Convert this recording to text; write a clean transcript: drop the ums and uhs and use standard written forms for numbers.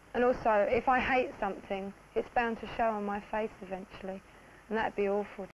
And also, if I hate something, it's bound to show on my face eventually, and that'd be awful.